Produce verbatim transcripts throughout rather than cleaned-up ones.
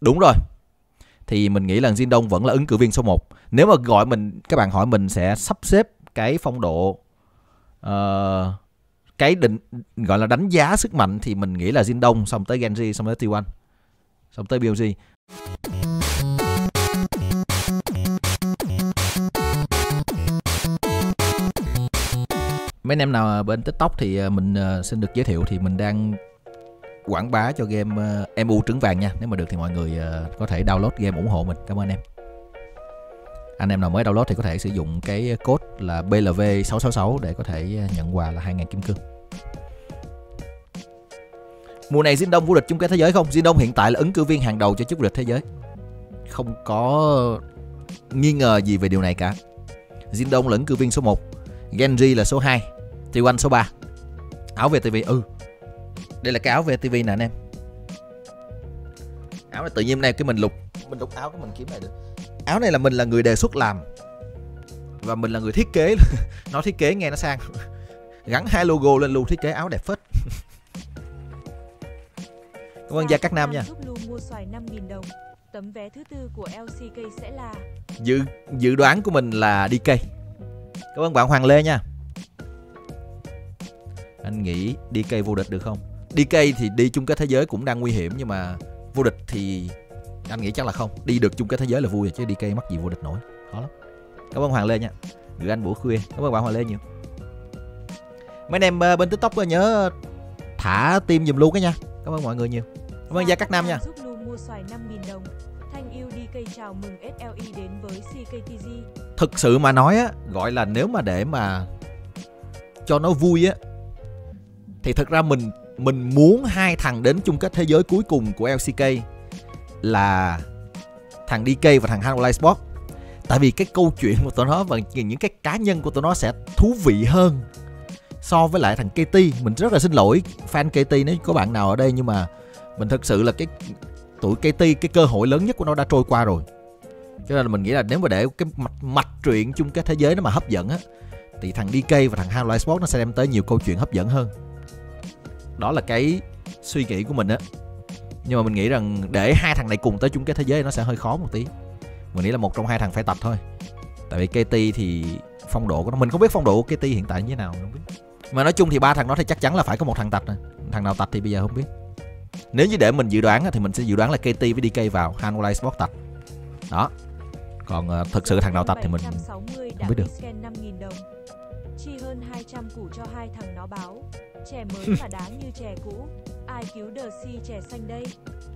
Đúng rồi. Thì mình nghĩ là Jin Đông vẫn là ứng cử viên số một. Nếu mà gọi mình, các bạn hỏi mình sẽ sắp xếp cái phong độ, uh, cái định gọi là đánh giá sức mạnh, thì mình nghĩ là Jin Đông, xong tới Genji, xong tới T một, xong tới bê o giê. Mấy anh em nào bên TikTok thì mình xin được giới thiệu, thì mình đang quảng bá cho game em u trứng vàng nha. Nếu mà được thì mọi người có thể download game ủng hộ mình. Cảm ơn em. Anh em nào mới download thì có thể sử dụng cái code là B L V sáu sáu sáu để có thể nhận quà là hai nghìn kim cương. Mùa này Jin Đông vô địch chung kết thế giới không? Jin Đông hiện tại là ứng cử viên hàng đầu cho chức vô địch thế giới. Không có nghi ngờ gì về điều này cả. Jin Đông là ứng cử viên số một, Genji là số hai, T một số ba. Áo vê tê vê, ừ. Đây là cái áo vê tê vê nè anh em. Áo này tự nhiên này cái mình lục, mình lục áo của mình kiếm này được. Áo này là mình là người đề xuất làm và mình là người thiết kế. Nó thiết kế nghe nó sang. Gắn hai logo lên luôn, thiết kế áo đẹp phết. Cảm ơn Gia Cát Nam nha. Mua xoài năm nghìn đồng. Tấm vé thứ tư của lờ xê ca sẽ là Dự dự đoán của mình là đê ca. Cảm ơn bạn Hoàng Lê nha. Anh nghĩ đê ca vô địch được không? đê ca thì đi chung kết thế giới cũng đang nguy hiểm, nhưng mà vô địch thì anh nghĩ chắc là không. Đi được chung kết thế giới là vui rồi, chứ đê ca mắc gì vô địch nổi. Khó lắm. Cảm ơn Hoàng Lê nha. Gửi anh buổi khuya. Cảm ơn bạn Hoàng Lê nhiều. Mấy anh em bên TikTok nhớ thả tim giùm luôn cái nha. Cảm ơn mọi người nhiều. Cảm ơn Gia Cát Nam nha. giúp Lu mua xoài năm nghìn đồng. Thanh yêu đê ca chào mừng ét lờ e đến với xê ca tê giê. Thực sự mà nói á, gọi là nếu mà để mà cho nó vui á, thì thực ra mình mình muốn hai thằng đến chung kết thế giới cuối cùng của lờ xê ca là thằng đê ca và thằng Hanwha Sport. Tại vì cái câu chuyện của tụi nó và những cái cá nhân của tụi nó sẽ thú vị hơn so với lại thằng ca tê. Mình rất là xin lỗi fan ca tê nếu có bạn nào ở đây, nhưng mà mình thực sự là cái tụi ca tê, cái cơ hội lớn nhất của nó đã trôi qua rồi. Cho nên là mình nghĩ là nếu mà để cái mạch, mạch truyện chung kết thế giới nó mà hấp dẫn á, thì thằng đê ca và thằng Hanwha Sport nó sẽ đem tới nhiều câu chuyện hấp dẫn hơn. Đó là cái suy nghĩ của mình á. Nhưng mà mình nghĩ rằng để hai thằng này cùng tới chung kết thế giới nó sẽ hơi khó một tí. Mình nghĩ là một trong hai thằng phải tập thôi. Tại vì ca tê thì phong độ của nó, mình không biết phong độ của ca tê hiện tại như thế nào, không biết. Mà nói chung thì ba thằng đó thì chắc chắn là phải có một thằng tạch rồi. Thằng nào tạch thì bây giờ không biết. Nếu như để mình dự đoán thì mình sẽ dự đoán là ca tê với đê ca vào, Hanwha Sport tạch. Đó. Còn uh, thực sự thằng nào tạch thì mình không biết được. năm nghìn đồng. Chi hơn hai trăm củ cho hai thằng nó báo. Trẻ mới mà đá như trẻ cũ. Ai cứu đờ si trẻ xanh đây?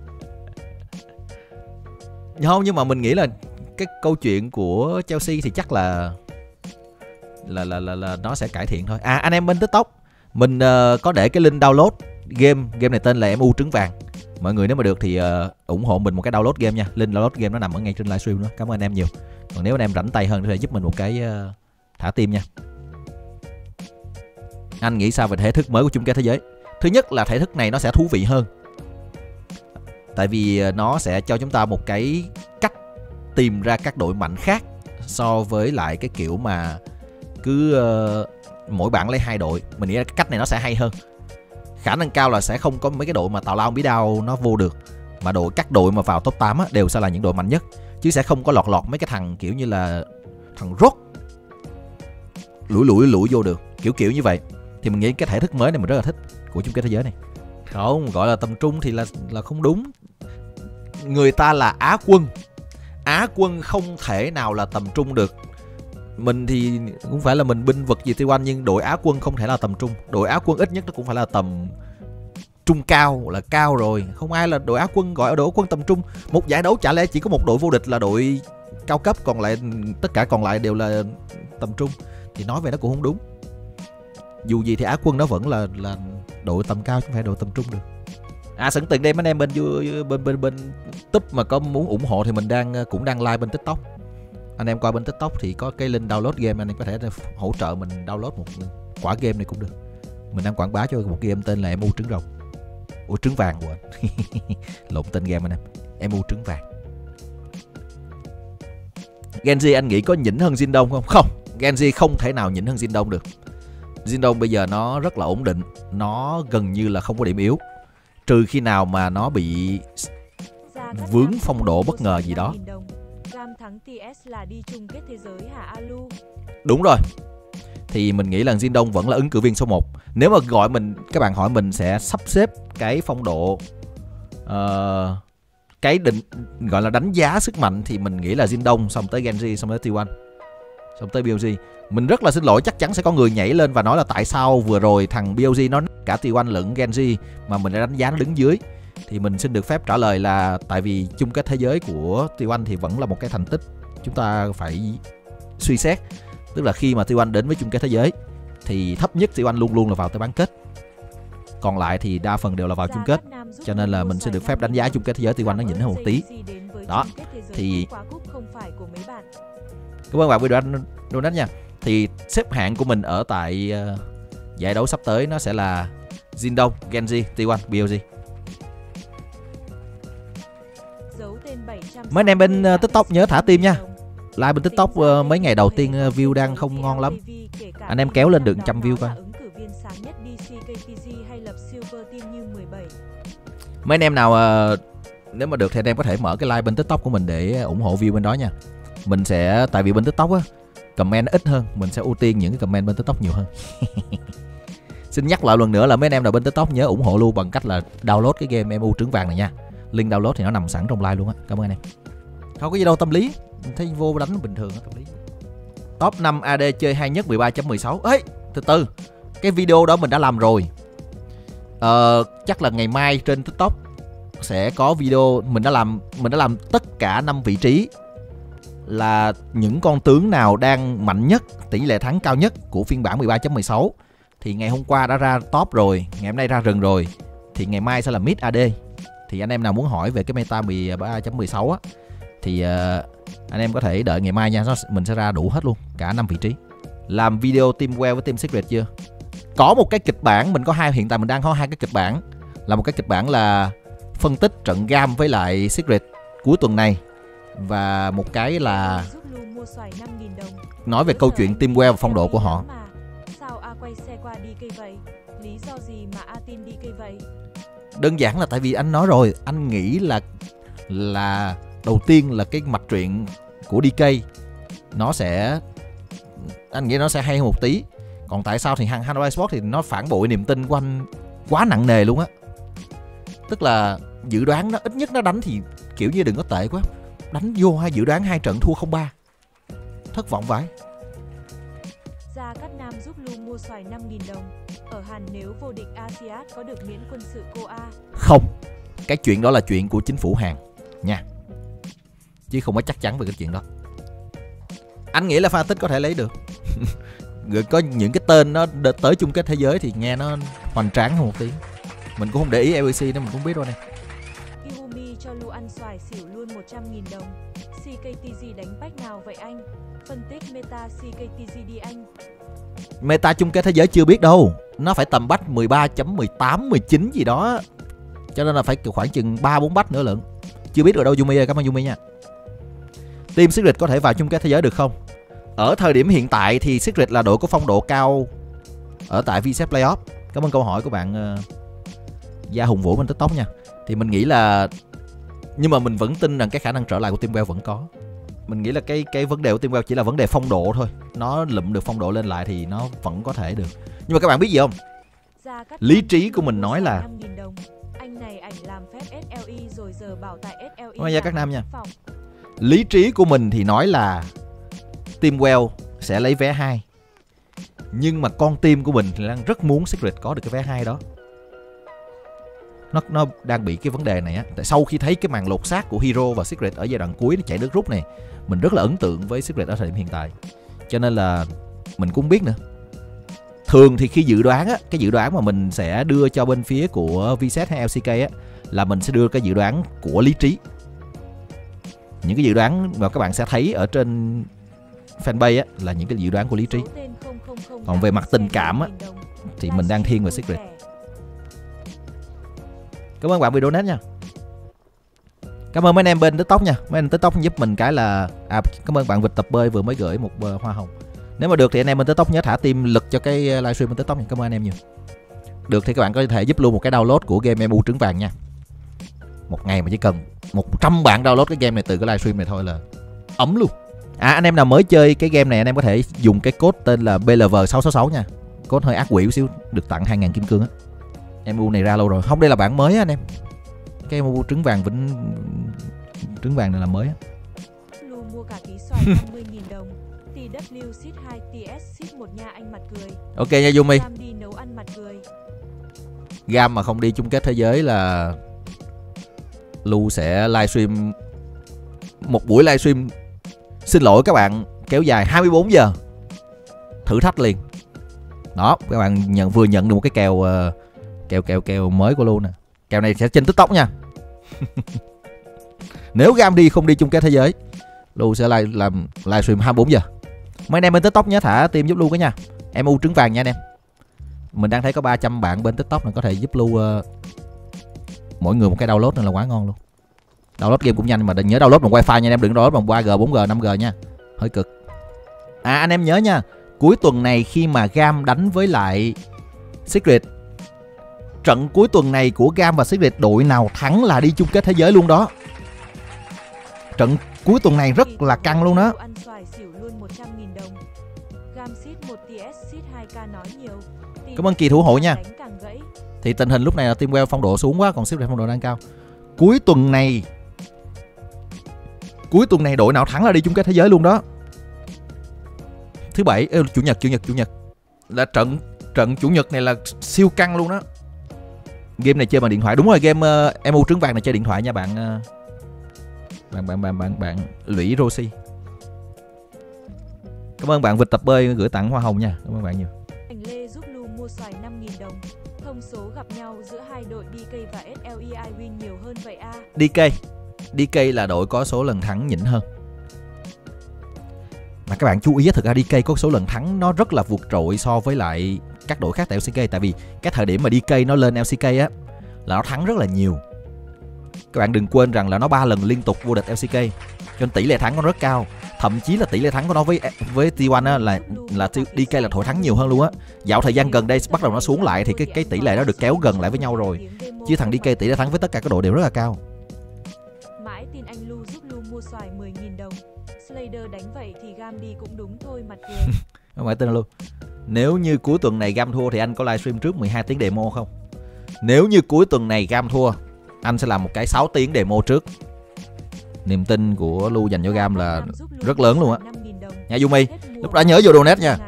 Không, nhưng mà mình nghĩ là cái câu chuyện của Chelsea thì chắc là là là là, là nó sẽ cải thiện thôi. À, anh em bên TikTok mình uh, có để cái link download game. Game này tên là em u trứng vàng. Mọi người nếu mà được thì uh, ủng hộ mình một cái download game nha. Link download game nó nằm ở ngay trên livestream đó. Cảm ơn anh em nhiều. Còn nếu anh em rảnh tay hơn thì giúp mình một cái uh, thả tim nha. Anh nghĩ sao về thể thức mới của chung kết thế giới? Thứ nhất là thể thức này nó sẽ thú vị hơn. Tại vì nó sẽ cho chúng ta một cái cách tìm ra các đội mạnh khác so với lại cái kiểu mà cứ uh, mỗi bảng lấy hai đội. Mình nghĩ là cái cách này nó sẽ hay hơn. Khả năng cao là sẽ không có mấy cái đội mà tào lao bí đao nó vô được, mà đội các đội mà vào top tám á, đều sẽ là những đội mạnh nhất, chứ sẽ không có lọt lọt mấy cái thằng kiểu như là thằng rốt lủi lủi lủi vô được, kiểu kiểu như vậy. Thì mình nghĩ cái thể thức mới này mình rất là thích của chung kết thế giới này. Không, gọi là tầm trung thì là là không đúng. Người ta là Á quân. Á quân không thể nào là tầm trung được. Mình thì cũng phải là mình binh vực gì tiêu anh, nhưng đội Á quân không thể là tầm trung. Đội Á quân ít nhất nó cũng phải là tầm trung cao, là cao rồi. Không ai là đội Á quân gọi ở đội Á quân tầm trung. Một giải đấu chả lẽ chỉ có một đội vô địch là đội cao cấp, còn lại tất cả còn lại đều là tầm trung. Thì nói về nó cũng không đúng. Dù gì thì Á quân nó vẫn là là đội tầm cao chứ không phải đội tầm trung được. À, sẵn tiện đem anh em bên bên bên bên túp mà có muốn ủng hộ thì mình đang cũng đang live bên TikTok. Anh em qua bên TikTok thì có cái link download game, anh em có thể hỗ trợ mình download một quả game này cũng được. Mình đang quảng bá cho một game tên là em u trứng rồng. Ủa trứng vàng quên. Lộn tên game anh em. em u trứng vàng. Genji anh nghĩ có nhỉnh hơn Jin Đông không? Không, Genji không thể nào nhỉnh hơn Jin Đông được. Jin Đông bây giờ nó rất là ổn định, nó gần như là không có điểm yếu. Trừ khi nào mà nó bị vướng phong độ bất ngờ gì đó. Cam thắng tê ét là đi chung kết thế giới hả Alu? Đúng rồi. Thì mình nghĩ là Jin Đông vẫn là ứng cử viên số một. Nếu mà gọi mình, các bạn hỏi mình sẽ sắp xếp cái phong độ uh, cái định gọi là đánh giá sức mạnh thì mình nghĩ là Jin Đông, xong tới Genji, xong tới T một, xong tới bê o giê. Mình rất là xin lỗi, chắc chắn sẽ có người nhảy lên và nói là tại sao vừa rồi thằng bê o giê nó cả T một lẫn Genji mà mình đã đánh giá nó đứng dưới. Thì mình xin được phép trả lời là tại vì chung kết thế giới của T một thì vẫn là một cái thành tích chúng ta phải suy xét. Tức là khi mà T một đến với chung kết thế giới thì thấp nhất T một luôn luôn là vào tới bán kết, còn lại thì đa phần đều là vào chung kết. Cho nên là mình sẽ được phép đánh giá chung kết thế giới T một nó nhỉnh hơn một tí. Đó thì cảm ơn bạn video donate nha. Thì xếp hạng của mình ở tại uh, giải đấu sắp tới nó sẽ là Jin Đông, Genji, T một, bê o giê. Mấy anh em bên uh, TikTok nhớ thả tim nha. Like bên TikTok uh, mấy ngày đầu tiên uh, view đang không ngon lắm. Anh em kéo lên được một trăm view coi. Mấy anh em nào uh, nếu mà được thì anh em có thể mở cái like bên TikTok của mình để ủng hộ view bên đó nha. Mình sẽ, tại vì bên TikTok á comment nó ít hơn, mình sẽ ưu tiên những cái comment bên TikTok nhiều hơn. Xin nhắc lại lần nữa là mấy anh em nào bên TikTok nhớ ủng hộ luôn bằng cách là download cái game em u trứng vàng này nha. Link download thì nó nằm sẵn trong like luôn á. Cảm ơn anh em. Không có gì đâu tâm lý, mình thấy vô đánh bình thường á, tâm lý. Top năm a đê chơi hay nhất mười ba chấm mười sáu. Ê, từ từ. Cái video đó mình đã làm rồi. Ờ, chắc là ngày mai trên TikTok sẽ có video mình đã làm mình đã làm tất cả năm vị trí là những con tướng nào đang mạnh nhất, tỷ lệ thắng cao nhất của phiên bản mười ba chấm mười sáu. Thì ngày hôm qua đã ra top rồi, ngày hôm nay ra rừng rồi. Thì ngày mai sẽ là mid a đê. Thì anh em nào muốn hỏi về cái meta mười ba chấm mười sáu á thì uh, anh em có thể đợi ngày mai nha, mình sẽ ra đủ hết luôn cả năm vị trí. Làm video team well với team secret chưa? Có một cái kịch bản, mình có hai, hiện tại mình đang có hai cái kịch bản. Là một cái kịch bản là phân tích trận gam với lại secret cuối tuần này, và một cái là nói về câu chuyện team well và phong độ của họ. Đơn giản là tại vì anh nói rồi, anh nghĩ là là đầu tiên là cái mạch truyện của đê ca nó sẽ, anh nghĩ nó sẽ hay hơn một tí. Còn tại sao thì hàng Hanwha Sport thì nó phản bội niềm tin của anh quá nặng nề luôn á. Tức là dự đoán nó ít nhất nó đánh thì kiểu như đừng có tệ quá, đánh vô hay dự đoán hai trận thua không ba, thất vọng vãi. Gia Cát Nam giúp Lu mua xoài năm nghìn đồng. Ở Hàn nếu vô địch a sê an có được miễn quân sự cô A? Không, cái chuyện đó là chuyện của chính phủ Hàn nha, chứ không có chắc chắn về cái chuyện đó. Anh nghĩ là Pha Tích có thể lấy được. Có những cái tên nó tới chung kết thế giới thì nghe nó hoành tráng hơn một tí. Mình cũng không để ý lờ bê xê nên mình cũng biết đâu này. Kiwumi cho Lu ăn xoài xỉu luôn một trăm nghìn đồng. xê ca tê giê đánh bách nào vậy anh? Phân tích meta xê ca tê giê đi anh. Meta chung kết thế giới chưa biết đâu. Nó phải tầm bách mười ba chấm mười tám, mười chín gì đó. Cho nên là phải khoảng chừng ba bốn bách nữa lận. Chưa biết được đâu Yumi ơi, cảm ơn Yumi nha. Team Secret có thể vào chung kết thế giới được không? Ở thời điểm hiện tại thì Secret là đội có phong độ cao ở tại vê xê Playoff. Cảm ơn câu hỏi của bạn uh, Gia Hùng Vũ bên TikTok nha. Thì mình nghĩ là, nhưng mà mình vẫn tin rằng cái khả năng trở lại của Team Well vẫn có. Mình nghĩ là cái cái vấn đề của Team Well chỉ là vấn đề phong độ thôi. Nó lụm được phong độ lên lại thì nó vẫn có thể được. Nhưng mà các bạn biết gì không? Lý trí của mình nói là anh này ảnh làm phép ét lờ e rồi giờ bảo tại ét lờ e. Ôi, các nam nha. Lý trí của mình thì nói là Team Well sẽ lấy vé hai. Nhưng mà con team của mình thì đang rất muốn Secret có được cái vé hai đó. Nó nó đang bị cái vấn đề này á. Tại sau khi thấy cái màn lột xác của Hero và Secret ở giai đoạn cuối nó chạy nước rút này, mình rất là ấn tượng với Secret ở thời điểm hiện tại. Cho nên là mình cũng biết nữa. Thường thì khi dự đoán á, cái dự đoán mà mình sẽ đưa cho bên phía của vê xê hay lờ xê ca á, là mình sẽ đưa cái dự đoán của lý trí. Những cái dự đoán mà các bạn sẽ thấy ở trên fanpage á là những cái dự đoán của lý trí. Còn về mặt tình cảm á thì mình đang thiên về Secret. Cảm ơn bạn vì donate nha. Cảm ơn mấy anh em bên TikTok nha. Mấy anh TikTok giúp mình cái là à, cảm ơn bạn Vịt Tập Bơi vừa mới gửi một uh, hoa hồng. Nếu mà được thì anh em bên TikTok nhớ thả tim lực cho cái livestream bên TikTok nha. Cảm ơn anh em nhiều. Được thì các bạn có thể giúp luôn một cái download của game em u trứng vàng nha. Một ngày mà chỉ cần một trăm bạn download cái game này từ cái livestream này thôi là ấm luôn. À, anh em nào mới chơi cái game này anh em có thể dùng cái code tên là B L V sáu sáu sáu nha. Code hơi ác quỷ một xíu, được tặng hai nghìn kim cương á. em u này ra lâu rồi. Không, đây là bản mới á anh em. Cái em u trứng vàng vĩnh trứng vàng này là mới á. Lu mua cả tí xoài năm mươi nghìn đồng. T W Sit hai T S Sit một nha anh mặt cười. Ok nha Yumi. Gam đi nấu ăn mặt cười. Gam mà không đi chung kết thế giới là Lu sẽ livestream một buổi livestream, xin lỗi các bạn, kéo dài hai mươi bốn giờ. Thử thách liền. Đó, các bạn nhận vừa nhận được một cái kèo uh, kèo kèo kèo mới của Lu nè. Kèo này sẽ trên TikTok nha. Nếu Gam đi không đi chung kết thế giới, Lu sẽ live, làm livestream hai mươi bốn giờ. Mấy anh em bên TikTok nhớ thả tim giúp Lu cái nha. em u trứng vàng nha anh em. Mình đang thấy có ba trăm bạn bên TikTok này có thể giúp Lu uh, mỗi người một cái download nên là quá ngon luôn. Download game cũng nhanh mà đừng nhớ download bằng wifi nha anh em, đừng download bằng ba G, bốn G, năm G nha. Hơi cực. À anh em nhớ nha, cuối tuần này khi mà Gam đánh với lại Secret, trận cuối tuần này của Gam và Secret đội nào thắng là đi chung kết thế giới luôn đó. Trận cuối tuần này rất là căng luôn đó. Ăn xoài xỉu luôn một trăm nghìn đồng. Gam Sit một T S Sit hai K nói nhiều. Cảm ơn Kỳ thủ hộ nha. Đánh càng gãy. Thì tình hình lúc này là Teamwell phong độ xuống quá, còn Secret phong độ đang cao. Cuối tuần này Cuối tuần này đội nào thắng là đi chung kết thế giới luôn đó. Thứ bảy, ê, chủ nhật, chủ nhật, chủ nhật là trận trận chủ nhật này là siêu căng luôn đó. Game này chơi bằng điện thoại, đúng rồi, game uh, em u trứng vàng này chơi điện thoại nha bạn. Uh, bạn bạn bạn bạn bạn Lũy Rosie. Cảm ơn bạn Vịt Tập Bơi gửi tặng hoa hồng nha, cảm ơn bạn nhiều. Thành Lê giúp Lu mua xoài năm nghìn đồng. Thông số gặp nhau giữa hai đội D K và S L E I win nhiều hơn vậy a. D K D K là đội có số lần thắng nhỉnh hơn. Mà các bạn chú ý, thực ra D K có số lần thắng nó rất là vượt trội so với lại các đội khác tại L C K. Tại vì cái thời điểm mà D K nó lên L C K á là nó thắng rất là nhiều. Các bạn đừng quên rằng là nó ba lần liên tục vô địch L C K, cho nên tỷ lệ thắng nó rất cao. Thậm chí là tỷ lệ thắng của nó với với T một á là là D K là thổi thắng nhiều hơn luôn á. Dạo thời gian gần đây bắt đầu nó xuống lại thì cái cái tỷ lệ đó được kéo gần lại với nhau rồi. Chứ thằng D K tỷ lệ thắng với tất cả các đội đều rất là cao. Mãi tin anh Lu giúp Lu mua xoài mười nghìn đồng. Slayer đánh vậy thì Gam đi cũng đúng thôi mặt cười. Không phải tin luôn. Nếu như cuối tuần này Gam thua thì anh có livestream trước mười hai tiếng demo không? Nếu như cuối tuần này Gam thua, anh sẽ làm một cái sáu tiếng demo trước. Niềm tin của Lu dành cho Gam là rất lớn luôn á. Nha Yumi, lúc đó nhớ vô donate nha.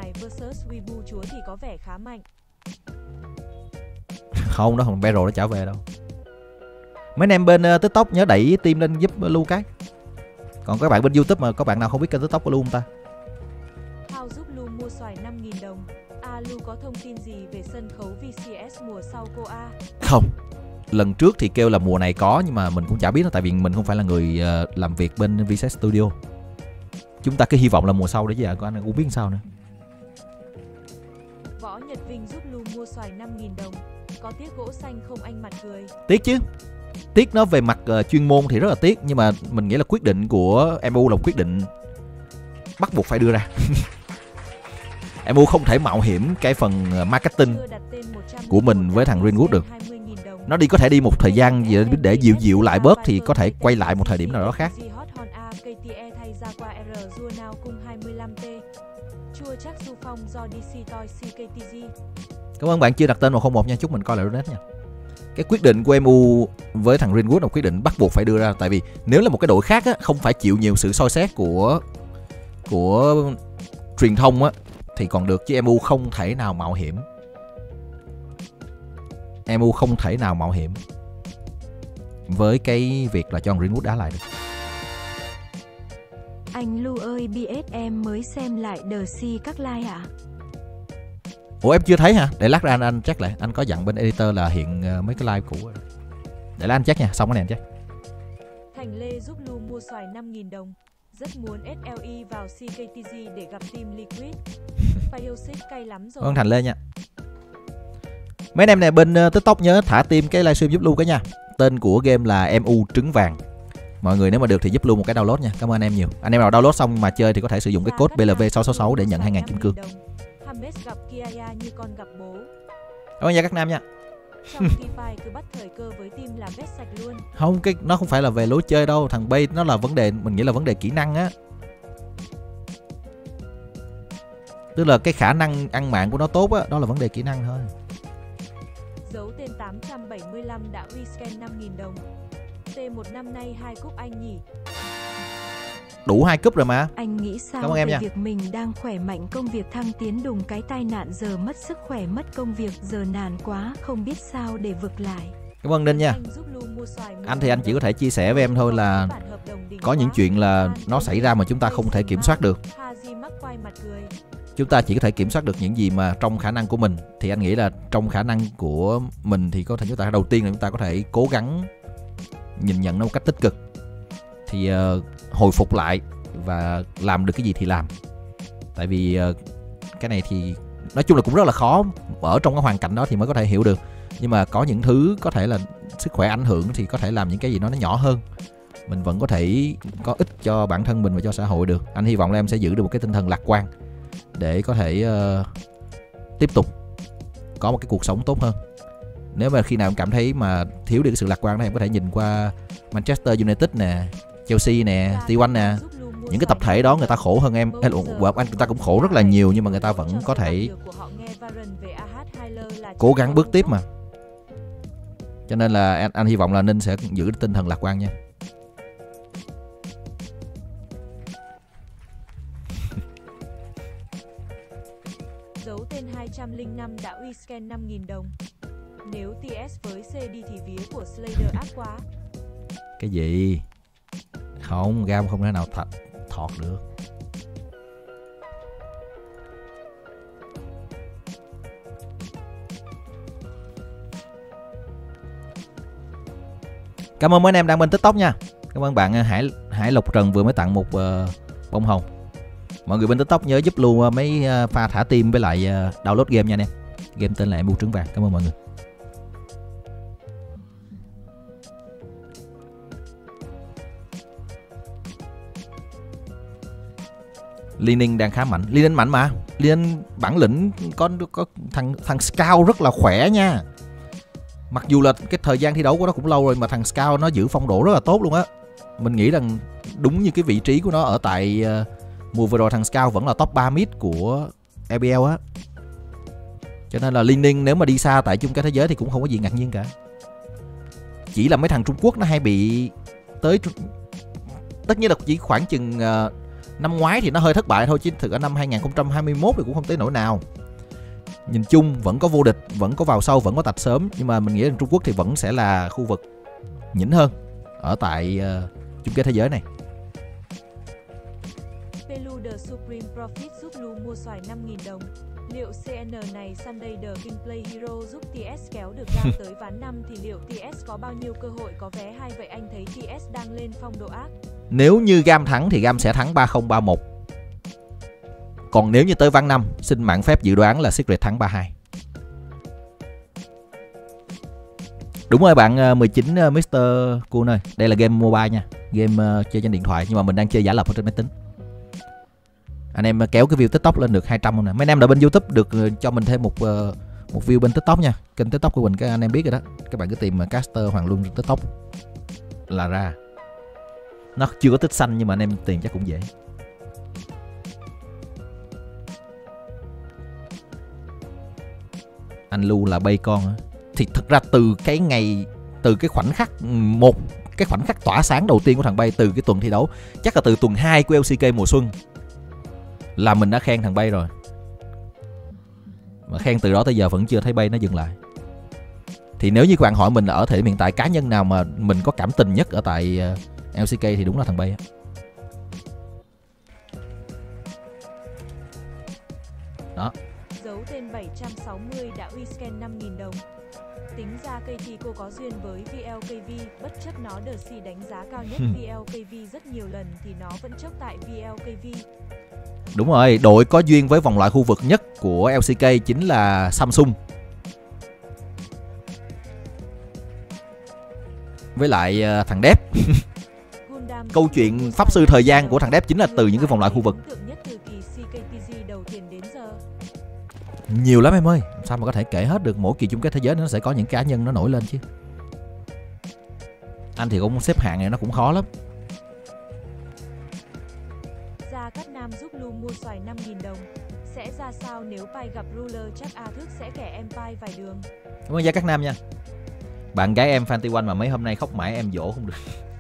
Không, đó không Battle nó trả về đâu. Mấy anh em bên uh, TikTok nhớ đẩy tim lên giúp Lu cái. Còn các bạn bên YouTube mà có bạn nào không biết kênh TikTok của Lu không ta? Hao giúp Lu mua xoài năm nghìn đồng. A Lu có thông tin gì về sân khấu V C S mùa sau cô A? Không. Lần trước thì kêu là mùa này có, nhưng mà mình cũng chả biết đó, tại vì mình không phải là người uh, làm việc bên V C S Studio. Chúng ta cứ hy vọng là mùa sau đấy chứ, có anh cũng biết sao nữa. Võ Nhật Vinh giúp Lu mua xoài năm nghìn đồng. Có tiếc gỗ xanh không anh mặt cười? Tiếc chứ. Tiếc nó về mặt uh, chuyên môn thì rất là tiếc, nhưng mà mình nghĩ là quyết định của em u là quyết định bắt buộc phải đưa ra. em u không thể mạo hiểm cái phần marketing của mình với thằng Greenwood được. Nó đi có thể đi một thời gian gì để dịu dịu lại bớt thì có thể quay lại một thời điểm nào đó khác. Cảm ơn bạn chưa đặt tên một không một nha, chúc mình coi lại donate nha. Cái quyết định của em u với thằng Greenwood là quyết định bắt buộc phải đưa ra, tại vì nếu là một cái đội khác á, không phải chịu nhiều sự soi xét của của truyền thông á thì còn được, chứ em u không thể nào mạo hiểm. em u không thể nào mạo hiểm với cái việc là cho Greenwood đá lại được. Anh Lu ơi, bê ét em mới xem lại The Sea các like ạ. Ủa em chưa thấy hả? Để lát ra anh, anh check lại. Anh có dặn bên editor là hiện uh, mấy cái live cũ rồi. Để lát anh check nha, xong cái này anh check. Thành Lê giúp Lu mua xoài năm nghìn đồng. Rất muốn S L E vào C K T G để gặp team Liquid. Firesit cay lắm rồi. Ơn Thành Lê nha. Mấy anh em này bên uh, TikTok nhớ thả tim cái livestream giúp Lu cái nha. Tên của game là em u trứng vàng. Mọi người nếu mà được thì giúp Lu một cái download nha. Cảm ơn anh em nhiều. Anh em nào download xong mà chơi thì có thể sử dụng cái code B L V sáu sáu sáu để nhận hai nghìn kim cương. Hames gặp Kiaya như con gặp bố. Cảm ơn nha các nam nha. Trong T-Five cứ bắt thời cơ với team là vét sạch luôn. Không, cái nó không phải là về lối chơi đâu. Thằng Bay nó là vấn đề, mình nghĩ là vấn đề kỹ năng á. Tức là cái khả năng ăn mạng của nó tốt á, đó là vấn đề kỹ năng thôi. Dấu tên tám trăm bảy mươi lăm đã rescan năm nghìn đồng. T một năm nay hai cúp anh nhỉ? Đủ hai cúp rồi mà. Anh nghĩ sao Cảm ơn em về nha. việc mình đang khỏe mạnh, công việc thăng tiến, đùng cái tai nạn giờ mất sức khỏe, mất công việc, giờ nản quá, không biết sao để vực lại. Cảm ơn Ninh nha. Anh giúp Lu mua xoài mười Anh thì anh chỉ có thể chia sẻ với em thôi là bản hợp đồng đỉnh có những quá. chuyện là À, nó xảy ra mà chúng ta không thể kiểm soát được. Haji mắc quay mặt cười. Chúng ta chỉ có thể kiểm soát được những gì mà trong khả năng của mình. Thì anh nghĩ là trong khả năng của mình thì có thể chúng ta đầu tiên là chúng ta có thể cố gắng nhìn nhận nó một cách tích cực. Thì uh, hồi phục lại và làm được cái gì thì làm. Tại vì uh, cái này thì nói chung là cũng rất là khó. Ở trong cái hoàn cảnh đó thì mới có thể hiểu được. Nhưng mà có những thứ có thể là sức khỏe ảnh hưởng thì có thể làm những cái gì nó nhỏ hơn. Mình vẫn có thể có ích cho bản thân mình và cho xã hội được. Anh hy vọng là em sẽ giữ được một cái tinh thần lạc quan để có thể uh, tiếp tục có một cái cuộc sống tốt hơn. Nếu mà khi nào em cảm thấy mà thiếu đi cái sự lạc quan đó, em có thể nhìn qua Manchester United nè, Chelsea nè, T một nè. Những cái tập thể đó người ta khổ hơn em. Anh người ta cũng khổ rất là nhiều nhưng mà người ta vẫn có thể cố gắng bước tiếp mà. Cho nên là anh, anh hy vọng là Ninh sẽ giữ tinh thần lạc quan nha. Dấu tên hai trăm lẻ năm đã rescan năm nghìn đồng. Nếu tê ét với C đi thì vía của Slayer ác quá. Cái gì? Không, Gam không thể nào th thọt được. Cảm ơn mấy anh em đang bên TikTok nha. Cảm ơn bạn Hải Hải Lộc Trần vừa mới tặng một uh, bông hồng. Mọi người bên TikTok nhớ giúp luôn uh, mấy uh, pha thả tim với lại uh, download game nha anh em. Game tên là Em Bu Trứng Vàng. Cảm ơn mọi người. Lenin đang khá mạnh. Lenin mạnh mà. Lenin bản lĩnh có có thằng thằng Scout rất là khỏe nha. Mặc dù là cái thời gian thi đấu của nó cũng lâu rồi mà thằng Scout nó giữ phong độ rất là tốt luôn á. Mình nghĩ rằng đúng như cái vị trí của nó ở tại uh, mùa vừa rồi thằng Scout vẫn là top ba mid của e bê lờ á. Cho nên là Lenin nếu mà đi xa tại chung kết thế giới thì cũng không có gì ngạc nhiên cả. Chỉ là mấy thằng Trung Quốc nó hay bị tới, tất nhiên là chỉ khoảng chừng uh, năm ngoái thì nó hơi thất bại thôi, chứ thực ở năm hai không hai mốt thì cũng không tới nỗi nào. Nhìn chung vẫn có vô địch, vẫn có vào sâu, vẫn có tạch sớm. Nhưng mà mình nghĩ rằng Trung Quốc thì vẫn sẽ là khu vực nhỉnh hơn ở tại uh, chung kết thế giới này. Pelu The Supreme Profit giúp Lu mua xoài năm nghìn đồng. Liệu xê en này Sunday The King Play Hero giúp tê ét kéo được Gam tới ván năm thì liệu tê ét có bao nhiêu cơ hội có vé hai? Vậy anh thấy tê ét đang lên phong độ ác. Nếu như Gam thắng thì Gam sẽ thắng ba không ba một. Còn nếu như tới ván năm, xin mạng phép dự đoán là Secret thắng ba hai. Đúng rồi bạn mười chín mít tơ Kun ơi, đây là game mobile nha, game uh, chơi trên điện thoại nhưng mà mình đang chơi giả lập ở trên máy tính. Anh em kéo cái view TikTok lên được hai trăm không nè. Mấy anh em đã bên YouTube được uh, cho mình thêm một uh, một view bên TikTok nha. Kênh TikTok của mình các anh em biết rồi đó. Các bạn cứ tìm uh, Caster Hoàng Luân trên TikTok là ra. Nó chưa có tích xanh nhưng mà anh em tìm chắc cũng dễ. Anh Lưu là bay con hả? Thì thực ra từ cái ngày, từ cái khoảnh khắc một cái khoảnh khắc tỏa sáng đầu tiên của thằng Bay từ cái tuần thi đấu, chắc là từ tuần hai của lờ xê ca mùa xuân là mình đã khen thằng Bay rồi. Mà khen từ đó tới giờ vẫn chưa thấy Bay nó dừng lại. Thì nếu như các bạn hỏi mình là ở thời điểm hiện tại cá nhân nào mà mình có cảm tình nhất ở tại lờ xê ca thì đúng là thằng Bay á. Đó. Dấu tên bảy trăm sáu mươi đã rescan năm nghìn đồng. Tính ra ca tê cô có duyên với vê lờ ca vê, bất chấp nó đờ xì đánh giá cao nhất vê lờ ca vê rất nhiều lần thì nó vẫn chốc tại vê lờ ca vê. Đúng rồi, đội có duyên với vòng loại khu vực nhất của lờ xê ca chính là Samsung. Với lại uh, thằng Đép. Câu chuyện pháp sư thời gian của thằng Đép chính là từ những cái vòng loại khu vực. Nhiều lắm em ơi, Sao mà có thể kể hết được, mỗi kỳ chung kết thế giới nó sẽ có những cá nhân nó nổi lên chứ. Anh thì cũng xếp hạng này nó cũng khó lắm. Gia Cát Nam giúp Lu mua xoài năm nghìn đồng. Sẽ ra sao nếu Pai gặp Ruler, chắc A Thức sẽ kẻ em Pai vài đường. Cảm ơn Gia Cát Nam nha. Bạn gái em fan T một mà mấy hôm nay khóc mãi em dỗ không được.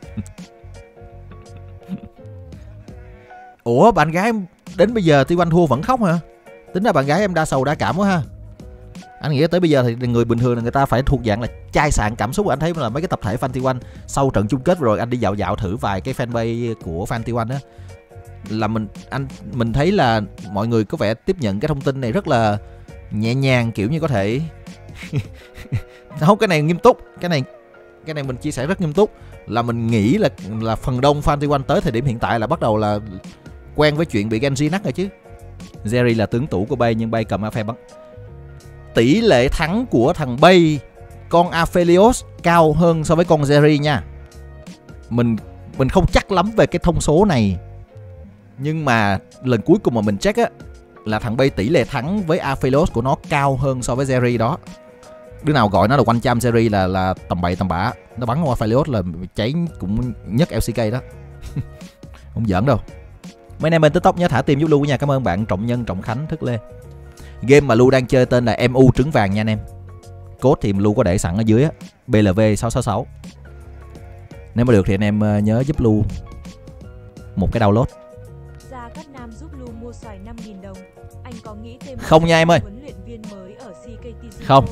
Ủa bạn gái em đến bây giờ T một thua vẫn khóc hả? Tính ra bạn gái em đa sầu đa cảm quá ha. Anh nghĩ tới bây giờ thì người bình thường là người ta phải thuộc dạng là chai sạn cảm xúc. Anh thấy là mấy cái tập thể fan T một sau trận chung kết rồi anh đi dạo dạo thử vài cái fanpage của fan T một á, là mình anh mình thấy là mọi người có vẻ tiếp nhận cái thông tin này rất là nhẹ nhàng, kiểu như có thể không, cái này nghiêm túc, cái này cái này mình chia sẻ rất nghiêm túc, là mình nghĩ là là phần đông fan T một tới thời điểm hiện tại là bắt đầu là quen với chuyện bị Genji nắc rồi chứ. Jerry là tướng tủ của Bay nhưng Bay cầm Aphelios bắn. Tỷ lệ thắng của thằng Bay con Aphelios cao hơn so với con Jerry nha. Mình mình không chắc lắm về cái thông số này, nhưng mà lần cuối cùng mà mình check á là thằng Bay tỷ lệ thắng với Aphelios của nó cao hơn so với Jerry đó. Đứa nào gọi nó là one trăm Jerry là là tầm bậy tầm bạ. Nó bắn qua Aphelios là cháy cũng nhất L C K đó. Không giỡn đâu. Mấy anh em bên TikTok nhớ thả tim giúp Lu nha. Cảm ơn bạn Trọng Nhân, Trọng Khánh, Thức Lê. Game mà Lu đang chơi tên là em u trứng vàng nha anh em. Code thì Lu có để sẵn ở dưới á, B L V sáu sáu sáu. Nếu mà được thì anh em nhớ giúp Lu một cái download. Gia Cát Nam giúp Lu mua xoài năm nghìn đồng. Anh có nghĩ thêm không nha em ơi. Huấn luyện viên mới ở C K T C không.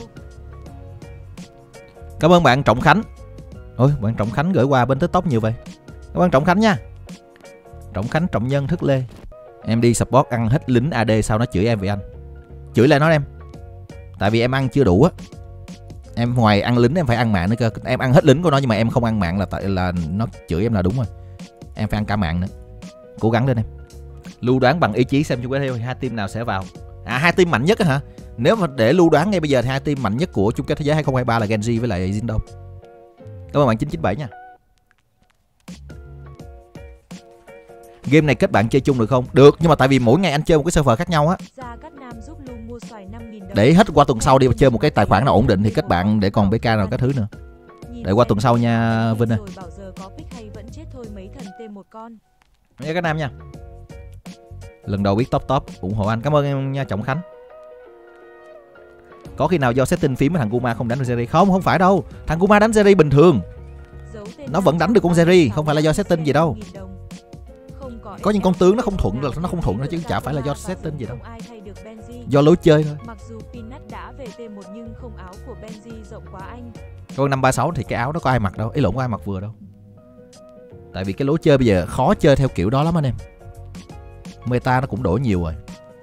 Cảm ơn bạn Trọng Khánh. Ôi, bạn Trọng Khánh gửi qua bên TikTok nhiều vậy. Cảm ơn Trọng Khánh nha. Trọng Khánh, Trọng Nhân, Thức Lê. Em đi support ăn hết lính A D sao nó chửi em vậy anh? Chửi lại nó em. Tại vì em ăn chưa đủ á. Em ngoài ăn lính em phải ăn mạng nữa cơ. Em ăn hết lính của nó nhưng mà em không ăn mạng là tại là nó chửi em là đúng rồi. Em phải ăn cả mạng nữa. Cố gắng lên em. Lưu đoán bằng ý chí xem chung kết thế giới hai team nào sẽ vào. À hai team mạnh nhất á hả? Nếu mà để lưu đoán ngay bây giờ thì hai team mạnh nhất của chung kết thế giới hai không hai ba là Genji với lại Jindong. Cảm ơn bạn chín chín bảy nha. Game này kết bạn chơi chung được không? Được, nhưng mà tại vì mỗi ngày anh chơi một cái server khác nhau á. Để hết qua tuần sau đi chơi một cái tài khoản nào ổn định thì kết bạn để còn bê ca nào các thứ nữa. Để qua tuần sau nha Vinh ơi. Nhớ các nam nha. Lần đầu biết top top ủng hộ anh. Cảm ơn em nha Trọng Khánh. Có khi nào do setting phím với thằng Kuma không đánh được Jerry? Không, không phải đâu. Thằng Kuma đánh Jerry bình thường. Nó vẫn đánh được con Jerry, không phải là do setting gì đâu. Có những con tướng nó không thuận là nó không thuận nữa chứ chả phải là do setting gì đâu. Do lối chơi thôi. Mặc dù Peanut đã về T một nhưng không áo của Benji rộng quá anh. Con năm ba sáu thì cái áo đó có ai mặc đâu, ý lộn có ai mặc vừa đâu. Tại vì cái lối chơi bây giờ khó chơi theo kiểu đó lắm anh em. Meta nó cũng đổi nhiều rồi.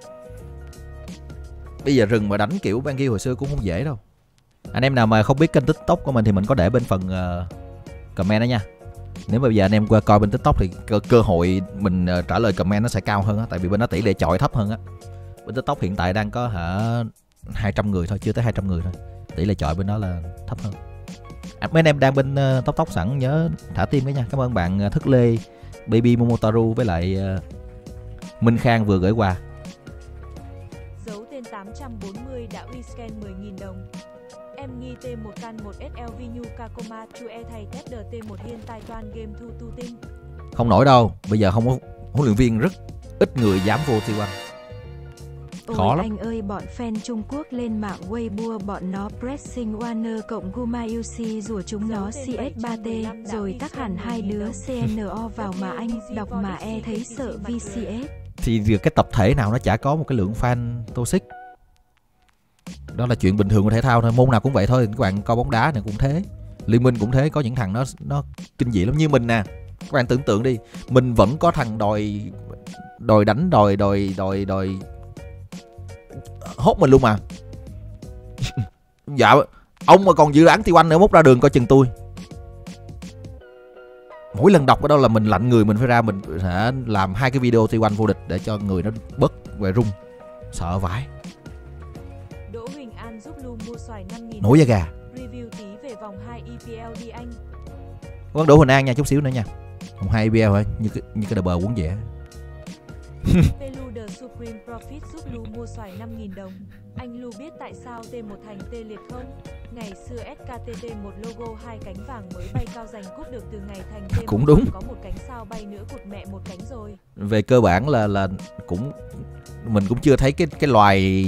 Bây giờ rừng mà đánh kiểu Benji hồi xưa cũng không dễ đâu. Anh em nào mà không biết kênh TikTok của mình thì mình có để bên phần uh, comment đó nha. Nếu mà bây giờ anh em qua coi bên TikTok thì cơ, cơ hội mình uh, trả lời comment nó sẽ cao hơn á, tại vì bên đó tỷ lệ chọi thấp hơn á. Bên TikTok hiện tại đang có hả hai trăm người thôi, chưa tới hai trăm người thôi. Tỷ lệ chọi bên đó là thấp hơn. À, mấy anh em đang bên uh, TikTok sẵn nhớ thả tim cái nha. Cảm ơn bạn uh, Thức Lê, Baby Momotaru với lại uh, Minh Khang vừa gửi quà. Dấu tên tám trăm bốn mươi đã rescan mười nghìn đồng. Em nghi T một can một S L V Nhu Kakoma chu e thầy test đờ T một hiên tài toan game thu tu tinh. Không nổi đâu, bây giờ không có huấn luyện viên, rất ít người dám vô T một. Khó Ôi lắm. Anh ơi, bọn fan Trung Quốc lên mạng Weibo bọn nó pressing Warner cộng Guma u xê rủa chúng nó C S ba T rồi tắt hẳn hai đứa C N O vào mà anh đọc mà e thấy sợ V C S. Thì cái tập thể nào nó chả có một cái lượng fan toxic. Đó là chuyện bình thường của thể thao thôi, môn nào cũng vậy thôi. Các bạn coi bóng đá này cũng thế, liên minh cũng thế, có những thằng nó nó kinh dị lắm. Như mình nè, các bạn tưởng tượng đi, mình vẫn có thằng đòi đòi đánh đòi đòi đòi đòi hốt mình luôn mà. Dạ ông mà còn dự án T một nữa, mốt ra đường coi chừng tôi. Mỗi lần đọc ở đâu là mình lạnh người, mình phải ra mình sẽ làm hai cái video T một vô địch để cho người nó bớt về rung, sợ vãi. Đỗ Huỳnh An giúp Lu mua xoài năm nghìn. Nổi da gà. Review tí về vòng hai E P L đi anh. Con Đỗ Huỳnh An nha, chút xíu nữa nha. Vòng hai E P L thôi, như cái như cái double quấn dẻ. Pelu The Supreme Profit giúp Lu mua xoài năm nghìn đồng. Anh Lu biết tại sao T một thành tê liệt không? Ngày xưa ét ca tê tê một logo hai cánh vàng mới bay cao giành cúp được từ ngày thành T một. Cũng đúng. Có một cánh sao bay nữa cụt mẹ một cánh rồi. Về cơ bản là là cũng mình cũng chưa thấy cái cái loài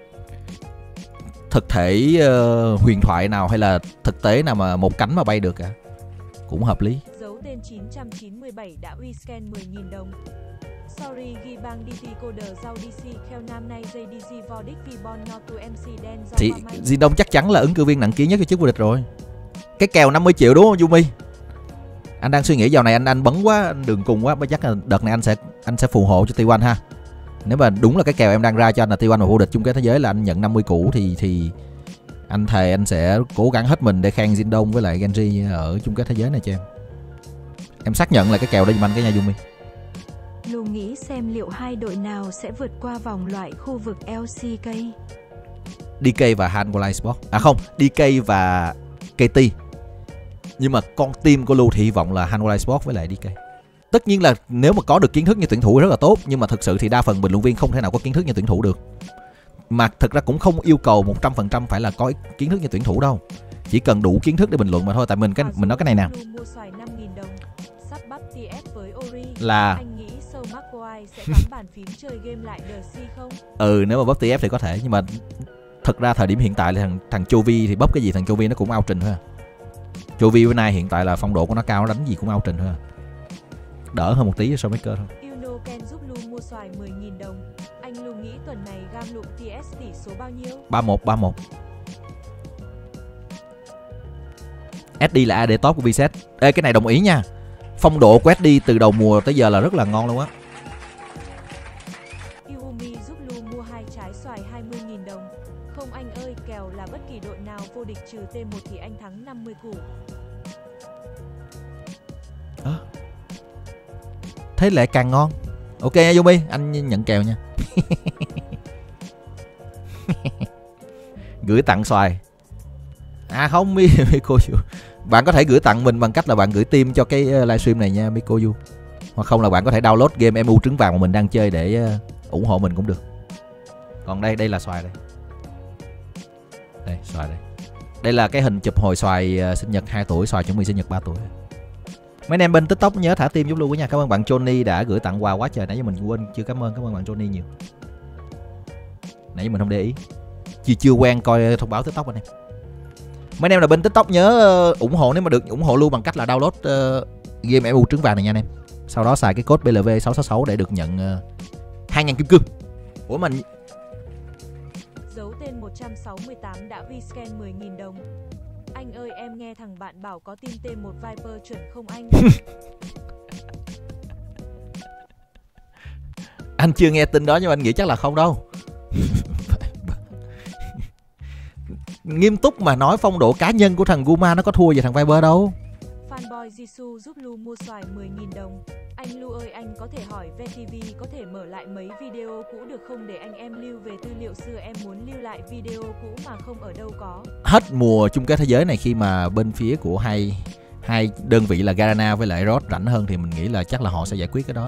thực thể uh, huyền thoại nào hay là thực tế nào mà một cánh mà bay được cả. Cũng hợp lý. Dấu tên chín trăm chín mươi bảy đã uy scan mười nghìn đồng. Sorry ghi bang đê tê coder giao đê xê theo năm nay gi đê giê Vordic Vibon Notu em xê đen do Thì Jin Đông chắc chắn là ứng cử viên nặng ký nhất cho chức vô địch rồi. Cái kèo năm mươi triệu đúng không Yumi? Anh đang suy nghĩ vào này anh anh bấn quá, anh đường cùng quá, chắc là đợt này anh sẽ anh sẽ phù hộ cho T một ha. Nếu mà đúng là cái kèo em đang ra cho anh là T một và vô địch chung kết thế giới là anh nhận năm mươi củ thì thì anh thề anh sẽ cố gắng hết mình để khen Jin Đông với lại Genji ở chung kết thế giới này cho em. Em xác nhận là cái kèo đó giùm anh cái nha Yumi. Lu nghĩ xem liệu hai đội nào sẽ vượt qua vòng loại khu vực lờ xê ca. đê ca và Hanwha Sport. À không, đê ca và ca tê. Nhưng mà con team của Lu thì hy vọng là Hanwha Sport với lại đê ca. Tất nhiên là nếu mà có được kiến thức như tuyển thủ rất là tốt, nhưng mà thực sự thì đa phần bình luận viên không thể nào có kiến thức như tuyển thủ được. Mà thực ra cũng không yêu cầu một trăm phần trăm phải là có kiến thức như tuyển thủ đâu. Chỉ cần đủ kiến thức để bình luận mà thôi. Tại mình cái mình nói cái này nè. Là anh nghĩ Sâu McCoy sẽ cắm bàn phím chơi game lại đờ xê không? Ừ, nếu mà bắp tê ép thì có thể, nhưng mà thực ra thời điểm hiện tại là thằng thằng Chovy thì bắp cái gì thằng Chovy nó cũng out trình thôi. Chovy bữa nay hiện tại là phong độ của nó cao, nó đánh gì cũng out trình thôi. Đỡ hơn một tí cho Showmaker thôi. Uno Ken giúp Lu mua xoài mười nghìn đồng. Anh Lu nghĩ tuần này gam lụm tê ét tỷ số bao nhiêu? ba một ba một. ét đê là a đê top của Vset. Ê, cái này đồng ý nha. Phong độ của ét đê từ đầu mùa tới giờ là rất là ngon luôn á. Yumi giúp Lu mua hai trái xoài hai mươi nghìn đồng. Không anh ơi, kèo là bất kỳ đội nào vô địch trừ T một thì anh thắng năm mươi củ. À, thế lại càng ngon. Ok nha Yumi, anh nhận kèo nha. Gửi tặng xoài. À không, Miko, bạn có thể gửi tặng mình bằng cách là bạn gửi tim cho cái livestream này nha Miko Yu. Hoặc không là bạn có thể download game em u trứng vàng mà mình đang chơi để ủng hộ mình cũng được. Còn đây, đây là xoài đây. Đây, xoài đây. Đây là cái hình chụp hồi xoài sinh nhật hai tuổi, xoài chuẩn bị sinh nhật ba tuổi. Mấy anh em bên TikTok nhớ thả tim giúp luôn nha. Cảm ơn bạn Johnny đã gửi tặng quà quá trời. Nãy giờ mình quên chưa cảm ơn. Cảm ơn bạn Johnny nhiều. Nãy giờ mình không để ý. Chưa chưa quen coi thông báo TikTok anh em. Mấy anh em là bên TikTok nhớ uh, ủng hộ, nếu mà được ủng hộ luôn bằng cách là download uh, game em u trứng vàng này nha anh em. Sau đó xài cái code bê lờ vê sáu sáu sáu để được nhận uh, hai nghìn kim cương. Ủa mình dấu tên một trăm sáu mươi tám đã rescan mười nghìn đồng. Anh ơi, em nghe thằng bạn bảo có team T một Viper chuẩn không anh? Anh chưa nghe tin đó nhưng mà anh nghĩ chắc là không đâu. Nghiêm túc mà nói, phong độ cá nhân của thằng Guma nó có thua về thằng Viper đâu. Fanboy Jisoo giúp Lu mua xoài mười nghìn đồng. Anh Lu ơi, anh có thể hỏi vê tê vê có thể mở lại mấy video cũ được không để anh em lưu về tư liệu xưa, em muốn lưu lại video cũ mà không ở đâu có. Hết mùa chung kết thế giới này, khi mà bên phía của hai hai đơn vị là Garena với lại Rod rảnh hơn thì mình nghĩ là chắc là họ sẽ giải quyết cái đó.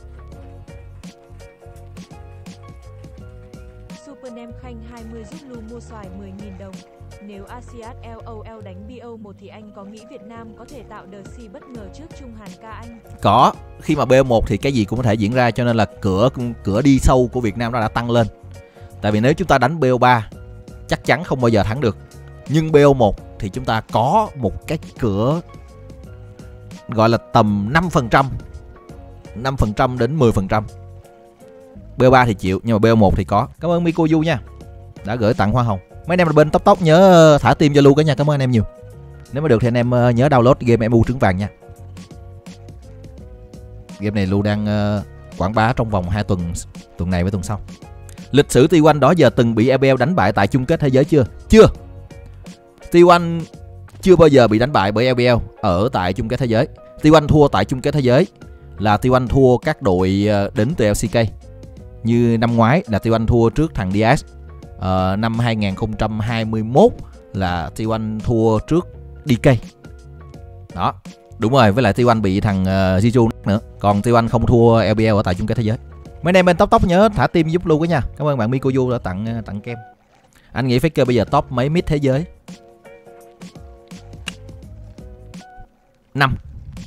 Super Nem Khanh hai mươi giúp Lu mua xoài mười nghìn đồng. Nếu Asiat LOL đánh bê o một thì anh có nghĩ Việt Nam có thể tạo đờ xê bất ngờ trước Trung Hàn ca anh? Có, khi mà bê o một thì cái gì cũng có thể diễn ra, cho nên là cửa cửa đi sâu của Việt Nam nó đã tăng lên. Tại vì nếu chúng ta đánh bê o ba chắc chắn không bao giờ thắng được. Nhưng bê o một thì chúng ta có một cái cửa gọi là tầm năm phần trăm. năm phần trăm đến mười phần trăm. bê o ba thì chịu, nhưng mà bê o một thì có. Cảm ơn Miko Yu nha, đã gửi tặng hoa hồng. Mấy anh em là bên tóc tóc nhớ thả tim cho Lu cả nha. Cảm ơn anh em nhiều. Nếu mà được thì anh em nhớ download game em u trứng vàng nha. Game này Lu đang uh, quảng bá trong vòng hai tuần, tuần này với tuần sau. Lịch sử T một đó giờ từng bị e bê lờ đánh bại tại chung kết thế giới chưa? Chưa. T một chưa bao giờ bị đánh bại bởi e bê lờ ở tại chung kết thế giới. T một thua tại chung kết thế giới là T một thua các đội đến từ lờ xê ca. Như năm ngoái là T một thua trước thằng đê ét. Uh, năm hai không hai mốt là T một thua trước đê ca. Đó, đúng rồi, với lại T một bị thằng uh, Jiju nữa. Còn T một không thua e bê lờ ở tại chung kết thế giới. Mấy anh em bên tóc tóc nhớ thả tim giúp Lu cái nha. Cảm ơn bạn Miko Yu đã tặng tặng kem. Anh nghĩ Faker bây giờ top mấy mid thế giới? Năm.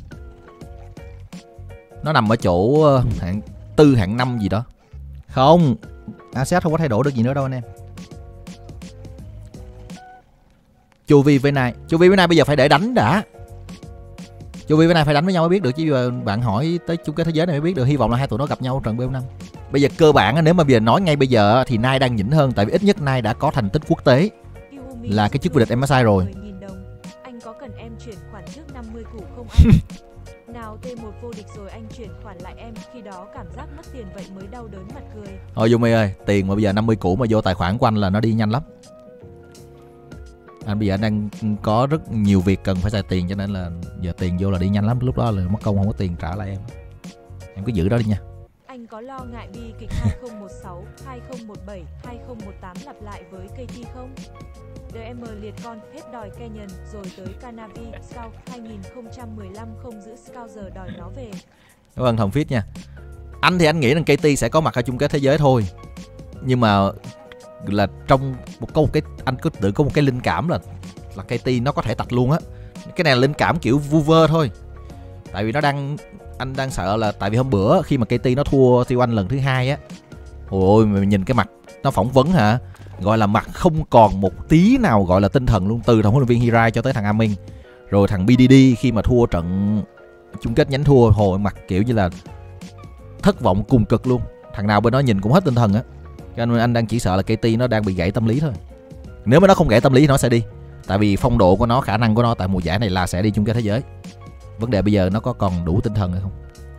Nó nằm ở chỗ hạng tư, hạng năm gì đó. Không, Aset không có thay đổi được gì nữa đâu anh em. Chu Vi với Nai, Chu Vi với Nai bây giờ phải để đánh đã. Chu Vi với Nai phải đánh với nhau mới biết được, chứ bạn hỏi tới chung kết thế giới này mới biết được. Hy vọng là hai tụi nó gặp nhau trận B O năm. Bây giờ cơ bản nếu mà bây giờ nói ngay bây giờ thì Nai đang nhỉnh hơn, tại vì ít nhất Nai đã có thành tích quốc tế là cái chức vô địch em ét i rồi. Anh có cần em chuyển khoản trước năm mươi củ không anh? Nào T một vô địch rồi anh chuyển khoản lại em, khi đó cảm giác mất tiền vậy mới đau đớn mặt cười. Thôi Yumi ơi, tiền mà bây giờ năm mươi củ mà vô tài khoản của anh là nó đi nhanh lắm. Anh bây giờ anh đang có rất nhiều việc cần phải xài tiền, cho nên là giờ tiền vô là đi nhanh lắm. Lúc đó là mất công không có tiền trả lại em. Em cứ giữ đó đi nha. Anh có lo ngại bi kịch hai không một sáu, hai không một bảy, hai không một tám lặp lại với ca tê không? đê em liệt con hết đòi Canyon rồi tới Canavi Scout hai không một lăm không giữ Scout giờ đòi nó về. Cảm ơn Thồng Fit nha. Anh thì anh nghĩ rằng ca tê sẽ có mặt ở chung kết thế giới thôi. Nhưng mà là trong một có một cái anh cứ tự có một cái linh cảm là là ca tê nó có thể tạch luôn á. Cái này là linh cảm kiểu vu vơ thôi. Tại vì nó đang anh đang sợ là tại vì hôm bữa khi mà ca tê nó thua Tiêu Anh lần thứ hai á. Ôi mày nhìn cái mặt nó phỏng vấn hả? Gọi là mặt không còn một tí nào gọi là tinh thần luôn, từ thằng huấn luyện viên Hirai cho tới thằng Amin. Rồi thằng bê đê đê khi mà thua trận chung kết nhánh thua, hồi mặt kiểu như là thất vọng cùng cực luôn. Thằng nào bên đó nhìn cũng hết tinh thần á. Cho nên anh đang chỉ sợ là ca tê nó đang bị gãy tâm lý thôi. Nếu mà nó không gãy tâm lý thì nó sẽ đi. Tại vì phong độ của nó, khả năng của nó tại mùa giải này là sẽ đi chung kết thế giới. Vấn đề bây giờ nó có còn đủ tinh thần hay không?